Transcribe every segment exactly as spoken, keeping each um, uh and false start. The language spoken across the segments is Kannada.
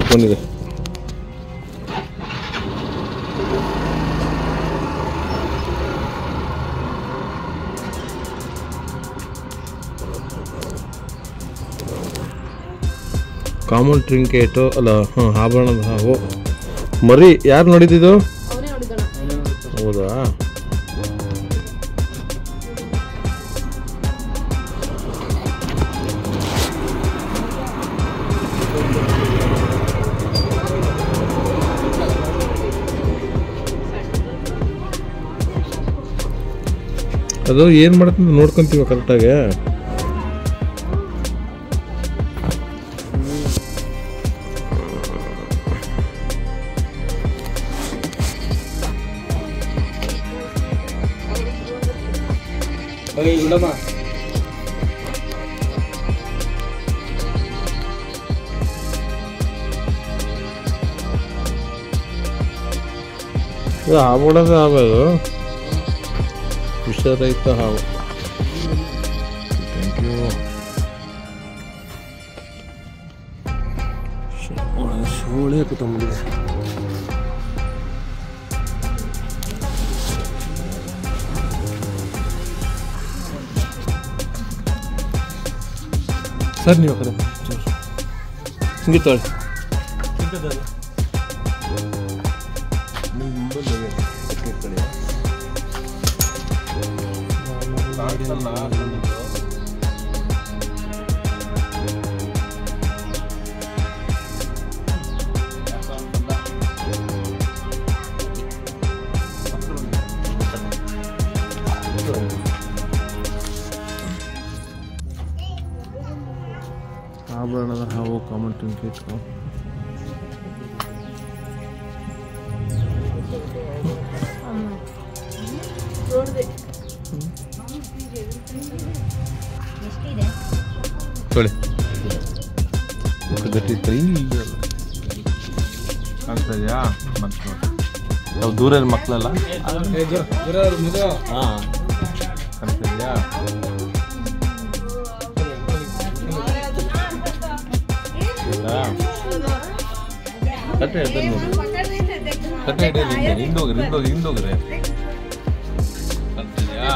ಫೋನ್ ಇದೆ. ಕಾಮನ್ ಟ್ರಿಂಕೇಟು ಅಲ್ಲ, ಹಾಂ ಆಭರಣದ ಹಾವು ಮರಿ. ಯಾರು ನೋಡಿದ್ದು? ಹೌದಾ? ಅದು ಏನು ಮಾಡ್ತಂತ ನೋಡ್ಕೊಂತೀವ ಕರೆಕ್ಟಾಗಿ. ಇದು ಆವಡದ ಹಾವು, ಅದು ವಿಷರಹಿತ ಹಾವು. Thank you. ಸೋಳೆ ಕೂತ್ಕೊಂಡ್ಬಿಟ್ಟಿದೆ. ಸರ್ ನೀವು ಕಡೆ ಹಿಂಗೆ ತೊಳೆ ಆಭರಣದ ಹಾವು ಕಾಮನ್ ಟ್ರಿಂಕೇಟ್. ತೊಳೆ ಗಟ್ಟಿ ಕಾಣ್ತಾ ಇದೆಯಾ? ನಾವು ದೂರ ಮಕ್ಕಳಲ್ಲ. ಹಾಂ ಕಾಣ್ತಾ ಇದೆಯಾ? ಕಟ್ಟೆ ಹಿಡ್ದು ನೋಡಿ, ಕಟ್ಟೆ ಹಿಡಿಯಲಿ, ಹಿಂದೋಗ್ರಿ ಹಿಂದೋಗಿ ಹಿಂದೋಗ್ರಿ. ಕಟ್ತಿದ್ಯಾ?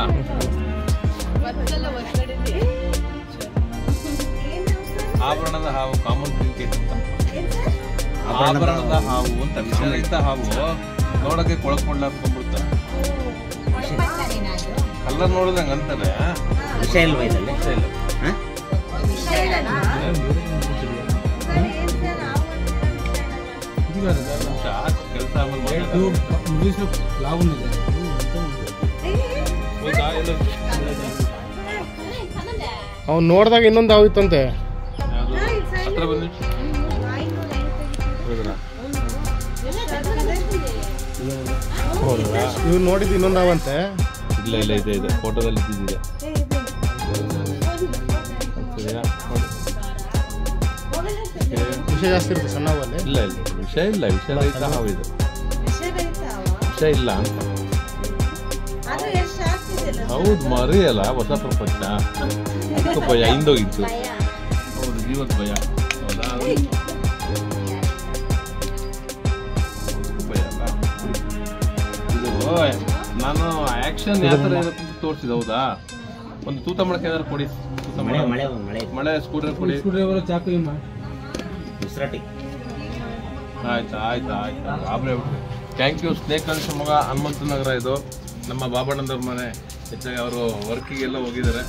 ಆಭರಣದ ಹಾವು ಕಾಮನ್ ಟ್ರಿಂಕೇಟ್ ಅಂತ. ಆಭರಣದ ಹಾವು ಅಂತ ವಿಷರಹಿತ ಹಾವು. ನೋಡಕ್ಕೆ ಕೊಳಕೊಂಡ್ಲ ಅನ್ಕೊಂಡ್ಬಿಡ್ತ. ಕಲ್ಲರ್ ನೋಡಿದಂಗ ಅಂತಾರೆ. ವಿಷ ಇಲ್ವಾ ಇದರಲ್ಲಿ? ವಿಷ ಇಲ್ಲ. ಕೆಲಸ ಅವ್ನು ನೋಡಿದಾಗ ಇನ್ನೊಂದು ಹಾವು ಇತ್ತಂತೆ. ಹತ್ರ ಬಂದಿ ಇವ್ರು ನೋಡಿದ್ದು ಇನ್ನೊಂದು ಹಾವಂತೆ. ಇಲ್ಲ ಇಲ್ಲ ಇದೆ ಇದೆ ಫೋಟೋದಲ್ಲಿ ಇದ್ದಿದೆ. ವಿಷ ಜಾಸ್ತಿ ಇರುತ್ತೆ ಸಣ್ಣ ಹಾವಲ್ಲಿ. ಇಲ್ಲ ಇಲ್ಲ ವಿಷ ಇಲ್ಲ, ವಿಷರಹಿತ ಹಾವು ಇದು. ವಿಷ ಇಲ್ಲ ಅಂತ. ಹೌದು ಮರಿ ಅಲ್ಲ, ಹೊಸ ಪ್ರಪಂಚ. ಅದಕ್ಕೆ ಭಯ ಹಿಂದೋಗಿತ್ತು. ಹೌದು ಜೀವದ ಭಯ. ಹೌದಾ? ಭಯ ಅಲ್ಲ ಇದು. ನಾನು ಆಕ್ಷನ್ ಯಾವ ಥರ ಇರುತ್ತೆ ಅಂತ ತೋರಿಸಿದೆ. ಹೌದಾ? ಒಂದು ತೂತ ಮಾಡಕ್ಕೆ ಏನಾದ್ರು ಕೊಡಿ. ಮಳೆ ಸ್ಕೂಟ್ರ್ ಕೊಡಿ. ಚಾಕು ಆಯ್ತು ಆಯ್ತು ಆಯ್ತು ಆಬ್ರೆ. Thank you. ಸ್ನೇಕ್ ಅಂಶ ಮಗ ಹನುಮಂತ ನಗರ ಇದು ನಮ್ಮ ಬಾಬಣ್ಣನವ್ರ ಮನೆ. ಹೆಚ್ಚಾಗಿ ಅವರು ವರ್ಕಿಗೆಲ್ಲ ಹೋಗಿದ್ದಾರೆ.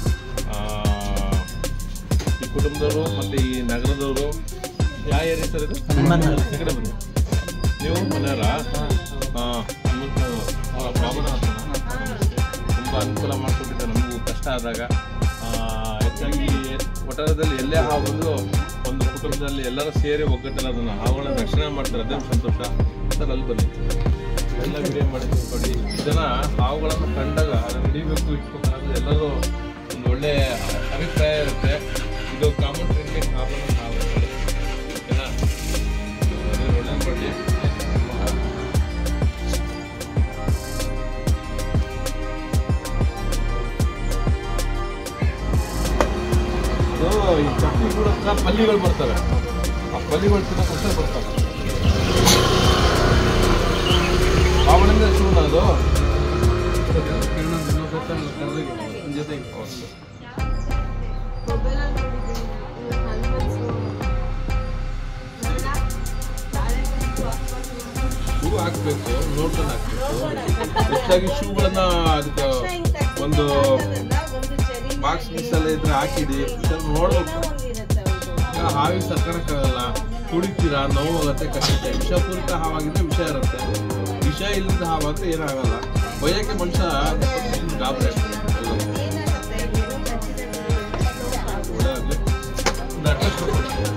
ಈ ಕುಟುಂಬದವರು ಮತ್ತು ಈ ನಗರದವರು. ಯಾವ ಏರಿಯಾ ಸರ್ ಇದು? ಈ ಕಡೆ ಬನ್ನಿ. ನೀವು ಮನೆಯವರಾ? ಹಾಂ ಹನುಮಂತ ಅವರ ಬಾಬಣ್ಣ ತುಂಬ ಅನುಕೂಲ ಮಾಡಿಕೊಟ್ಟಿದ್ದಾರೆ ನಮಗೂ ಕಷ್ಟ ಆದಾಗ. ಹೆಚ್ಚಾಗಿ ಒಟ್ಟಾರದಲ್ಲಿ ಎಲ್ಲೇ ಹಾವು ಬಂದರೂ ಒಂದು ಕುಟುಂಬದಲ್ಲಿ ಎಲ್ಲರೂ ಸೇರಿ ಒಗ್ಗಟ್ಟಲ್ಲಿ ಅದನ್ನು ಹಾವುಗಳನ್ನು ರಕ್ಷಣೆ ಮಾಡ್ತಾರೆ. ಅದೇ ಸಂತೋಷ ಸರ್. ಅಲ್ಲಿ ಬನ್ನಿ, ಎಲ್ಲ ವಿಡಿಯೋ ಮಾಡಿ ನೋಡಿ. ಜನ ಹಾವುಗಳನ್ನು ಕಂಡಾಗ ಅದನ್ನು ಹಿಡಿಬೇಕು ಇಟ್ಬೇಕಾದ್ರೆ ಎಲ್ಲರೂ ಒಂದು ಒಳ್ಳೆ ಅಭಿಪ್ರಾಯ ಇರುತ್ತೆ. ಇದು ಕಾಮನ್ ಟ್ರಿಂಕೇಟ್ ಹಾವುಗಳನ್ನು ಹಾವು ಓಕೆನಾ? ಒಳ್ಳೆ ಮಾಡಿ. ಈ ಚಟ್ನಿ ಕೂಡ ಪಲ್ಲಿಗಳು ಬರ್ತವೆ. ಆ ಬಲಿಗಳು ತಿನ್ನೋಕ್ಕೋಸ್ಕರ ಬರ್ತಾರೆ. ಅವಳಿಂದ ಶೂನ ಅದು ಜೊತೆಗೆ ಶೂ ಹಾಕ್ಬೇಕು, ನೋಡ್ಕೊಂಡು ಹಾಕ್ಬೇಕು. ಹೆಚ್ಚಾಗಿ ಶೂಗಳನ್ನ ಅದಕ್ಕೆ ಒಂದು ಬಾಕ್ಸ್ ಮಿಕ್ಸಲ್ಲಿ ಇದ್ರೆ ಹಾಕಿಡಿ, ನೋಡ್ಬೇಕು. ಹಾವಿಗೆ ಸರ್ಕಾರಕ್ಕಾಗಲ್ಲ, ಕುಡಿತೀರಾ, ನೋವು ಆಗುತ್ತೆ, ಕಷ್ಟ. ವಿಷಪೂರಿತ ಹಾವಾಗಿದ್ರೆ ವಿಷ ಇರುತ್ತೆ, ವಿಷ ಇಲ್ಲದ ಹಾವಾದ್ರೆ ಏನಾಗಲ್ಲ. ಭಯಕ್ಕೆ ಮನುಷ್ಯ ಗಾಬರಿ ಆಗ್ತದೆ. ಒಳ್ಳೆ